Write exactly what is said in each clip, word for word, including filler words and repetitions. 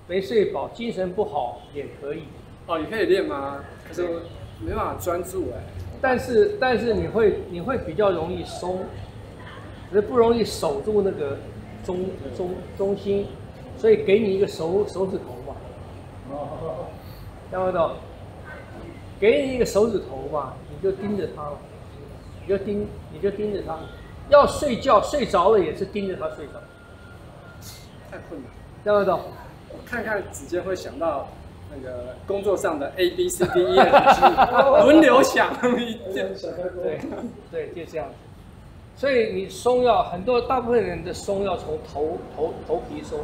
没睡饱，精神不好也可以。 哦，也可以练吗？可是没办法专注哎。 但是但是你会你会比较容易松，可是不容易守住那个中中中心，所以给你一个手手指头嘛， 哦， 听不懂？给你一个手指头嘛，你就盯着它了，你就盯你就盯着它，要睡觉睡着了也是盯着它睡着， 太困难。 听不懂？ 我看看指尖会想到那个工作上的 A B C D E F G 轮流响， 对对，就这样子。所以你松要很多，大部分人的松要从头头头皮松，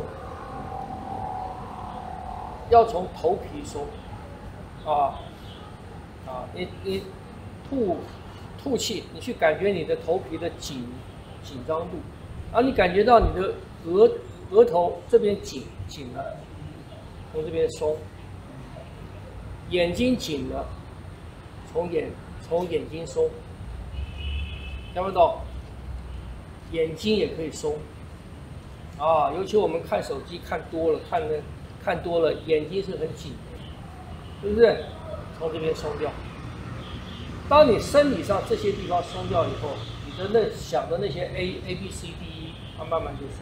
要从头皮松，啊啊，你你吐吐气，你去感觉你的头皮的紧紧张度，然后你感觉到你的额额头这边紧紧了，从这边松。眼睛紧了，从眼从眼睛松，听不懂？眼睛也可以松，啊，尤其我们看手机看多了，看的看多了，眼睛是很紧的，是不是？从这边松掉。当你生理上这些地方松掉以后，你的那想的那些 A A B C D E， 它慢慢就松。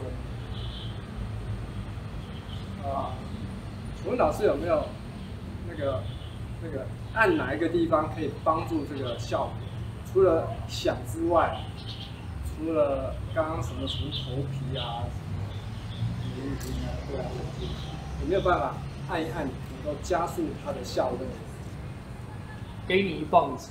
啊， 请问老师有没有那个？那个按哪一个地方可以帮助这个效果？除了想之外，除了刚刚什么什么头皮啊，什么什么对啊，有没有办法按一按，能够加速它的效率？ 给你一棒子，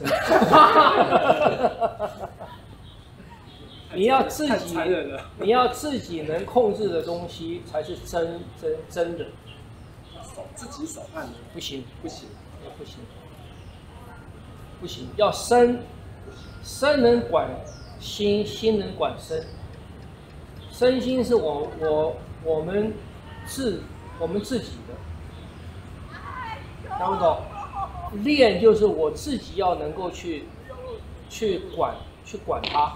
你要自己，你要自己能控制的东西才是真真真的。 手自己手按的不行， 不行。 不行，不行，要身，身能管心，心能管身。身心是我我我们自我们自己的，听不懂？练就是我自己要能够去去管去管它，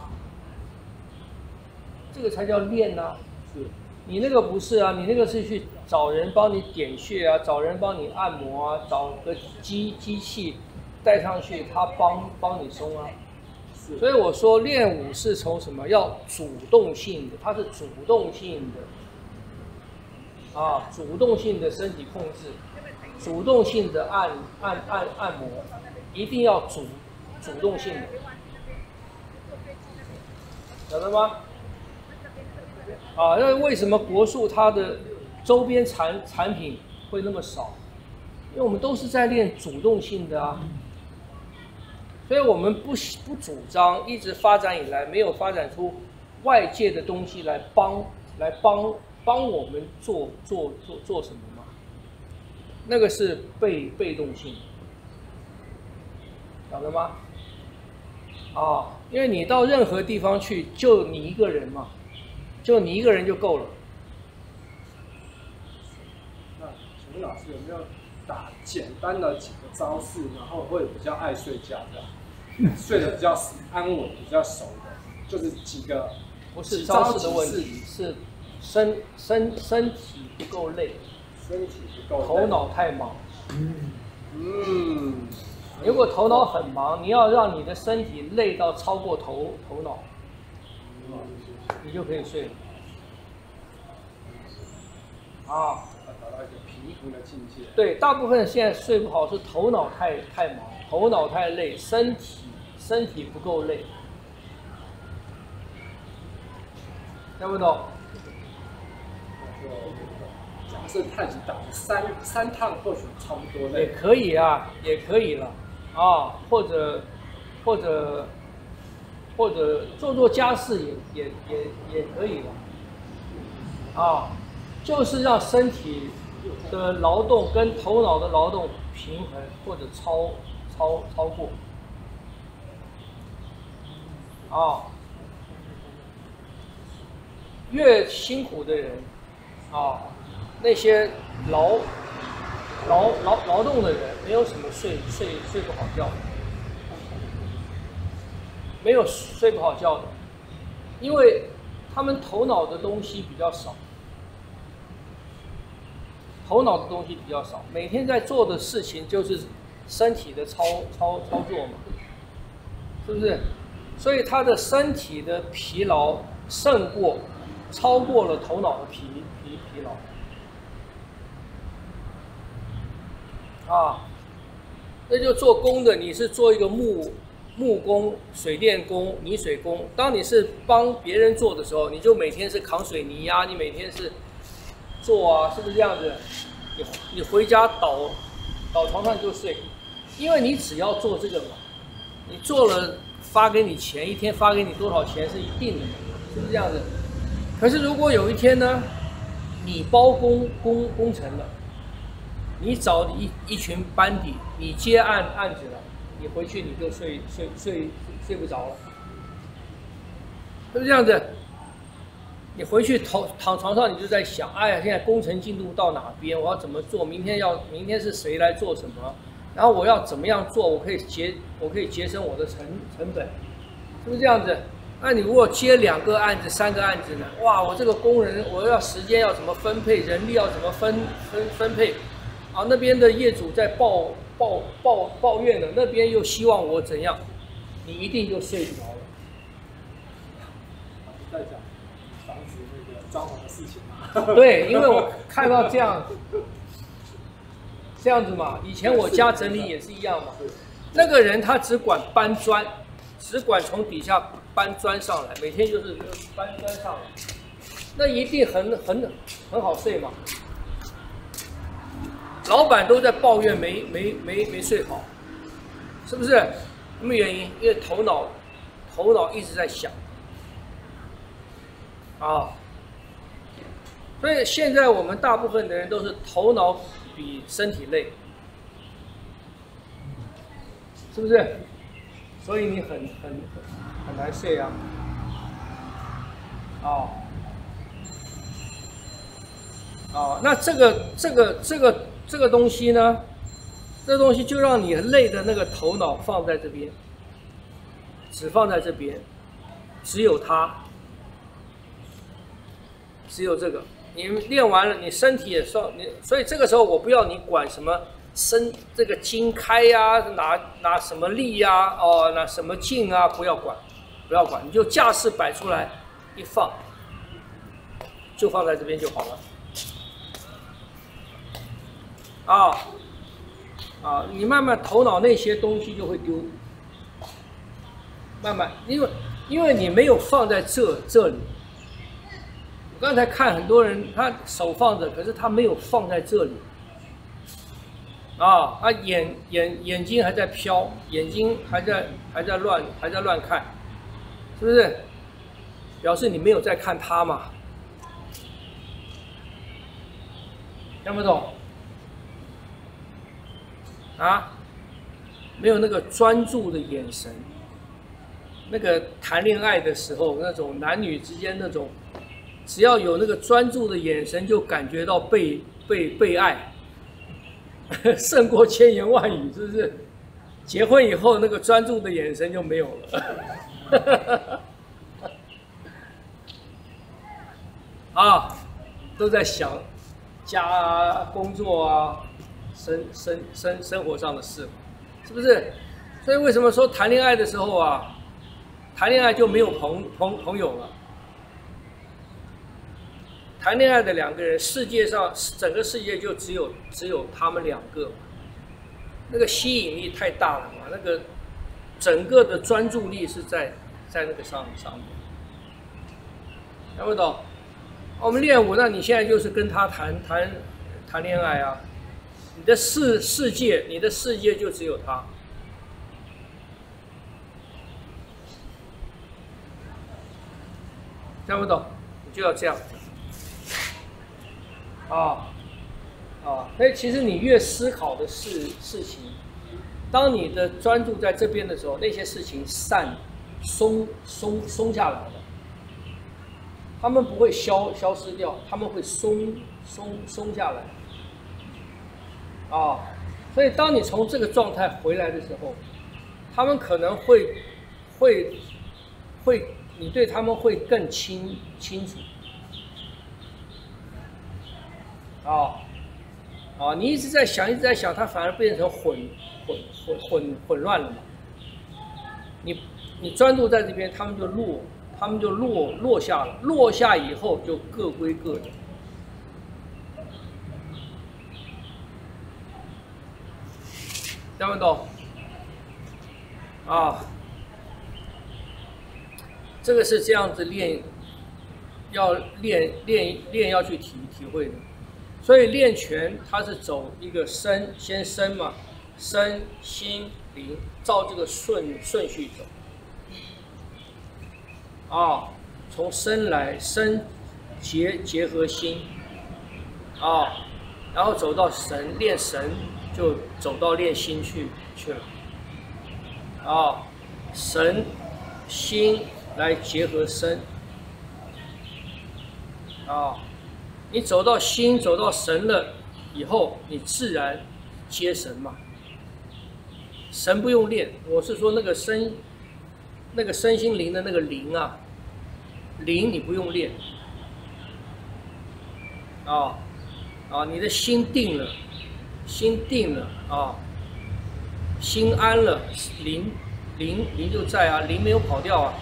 这个才叫练啊。 是。 你那个不是啊，你那个是去找人帮你点穴啊，找人帮你按摩啊，找个机机器带上去，他帮帮你松啊。所以我说练武是从什么？要主动性的，它是主动性的啊，主动性的身体控制，主动性的按按按按摩，一定要主主动性的，晓得吗？啊，那为什么国术它的周边产产品会那么少？因为我们都是在练主动性的啊，所以我们不不主张一直发展以来没有发展出外界的东西来帮来帮帮我们做做做做什么嘛？那个是被被动性，晓得吗？啊，因为你到任何地方去，就你一个人嘛。就你一个人就够了。 那请问老师有没有打简单的几个招式，然后会比较爱睡觉的，睡得比较安稳、比较熟的，就是几个不是招式的问题，是身身身体不够累， 身体不够累， 头脑太忙。 嗯， 如果头脑很忙，你要让你的身体累到超过头头脑。你就可以睡了，啊， 达到一个平衡的境界。 对，大部分现在睡不好是头脑太太忙，头脑太累，身体身体不够累，听不懂？ 假设太极打三三趟，或许差不多累。 也可以啊，也可以了，啊，或者或者。或者做做家事也也也也可以了，啊，就是让身体的劳动跟头脑的劳动平衡或者超超超过，啊，越辛苦的人，啊，那些劳劳劳劳动的人，没有什么睡睡睡不好觉的。没有睡不好觉的，因为他们头脑的东西比较少， 头脑的东西比较少，每天在做的事情就是身体的操操操作嘛，是不是？所以他的身体的疲劳胜过超过了头脑的疲疲疲劳啊。那就做工的，你是做一个木木工、水电工、泥水工。当你是帮别人做的时候，你就每天是扛水泥呀、啊，你每天是做啊，是不是这样子？你你回家倒倒床上就睡，因为你只要做这个嘛，你做了发给你钱，一天发给你多少钱是一定的嘛，是不是这样子？可是如果有一天呢，你包工工工程了，你找一一群班底，你接案案子了，你回去你就睡睡睡睡不着了，是不是这样子？你回去躺躺床上，你就在想，哎呀，现在工程进度到哪边？我要怎么做？明天要明天是谁来做什么？然后我要怎么样做？我可以节我可以节省我的成成本，是不是这样子？那你如果接两个案子、三个案子呢？哇，我这个工人我要时间要怎么分配，人力要怎么分分分配？啊，那边的业主在抱抱抱抱怨了，那边又希望我怎样？你一定就睡不着了。 在讲房子那个装潢的事情嘛。 对，因为我看到这样这样子嘛，以前我家整理也是一样嘛。那个人他只管搬砖，只管从底下搬砖上来，每天就是搬砖上来，那一定很很很好睡嘛。老板都在抱怨没没没没睡好，是不是？什么原因？因为头脑头脑一直在想啊，所以现在我们大部分的人都是头脑比身体累，是不是？所以你很很很难睡啊，哦。哦，那这个这个这个这个东西呢，这个东西就让你累的那个头脑放在这边，只放在这边，只有它，只有这个。你练完了，你身体也受你，所以这个时候我不要你管什么身这个筋开呀、啊，拿拿什么力呀、啊，哦，拿什么劲啊，不要管，不要管，你就架势摆出来，一放，就放在这边就好了。啊，啊，你慢慢头脑那些东西就会丢，慢慢，因为因为你没有放在这这里。我刚才看很多人，他手放着，可是他没有放在这里。啊，他眼眼眼睛还在飘，眼睛还在还在乱还在乱看，是不是？表示你没有在看他嘛？听不懂？啊，没有那个专注的眼神，那个谈恋爱的时候，那种男女之间那种，只要有那个专注的眼神，就感觉到被被被爱，胜过千言万语，是不是？结婚以后，那个专注的眼神就没有了。啊，都在想家啊、工作啊。生生生生活上的事，是不是？所以为什么说谈恋爱的时候啊，谈恋爱就没有朋朋朋友了？谈恋爱的两个人，世界上整个世界就只有只有他们两个，那个吸引力太大了嘛，那个整个的专注力是在在那个上上面，听不懂？我们练武，那你现在就是跟他谈谈谈恋爱啊。你的世世界，你的世界就只有他，听不懂，你就要这样，啊啊！所以其实你越思考的事事情，当你的专注在这边的时候，那些事情散松松松下来了，他们不会消消失掉，他们会松松松下来。啊，所以当你从这个状态回来的时候，他们可能会会会，你对他们会更清清楚。啊， 啊，你一直在想，一直在想，它反而变成混混混混混乱了嘛。你你专注在这边，他们就落，他们就落落下了，落下以后就各归各的。听不懂？啊，这个是这样子练，要练练练要去体体会的。所以练拳它是走一个身，先身嘛，身心灵，照这个顺顺序走。啊，从身来，身结结合心，啊，然后走到神，练神就走到练心去去了。啊，神心来结合身，啊。你走到心，走到神了以后，你自然接神嘛。神不用练，我是说那个身，那个身心灵的那个灵啊，灵你不用练。啊啊，你的心定了，心定了啊，心安了，灵灵灵就在啊，灵没有跑掉啊。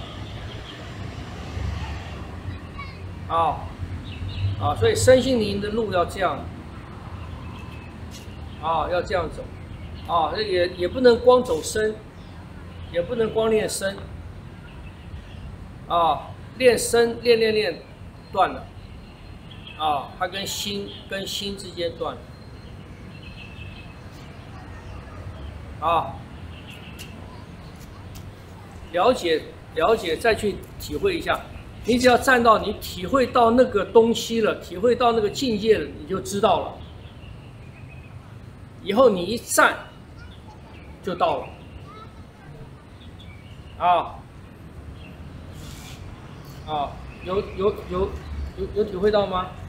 啊。啊，所以身心灵的路要这样，啊，要这样走，啊，也也不能光走身，也不能光练身，啊，练身练练练断了，啊，它跟心跟心之间断了，啊，了解了解，再去体会一下。你只要站到你体会到那个东西了，体会到那个境界了，你就知道了。以后你一站，就到了。啊啊，有有有有有体会到吗？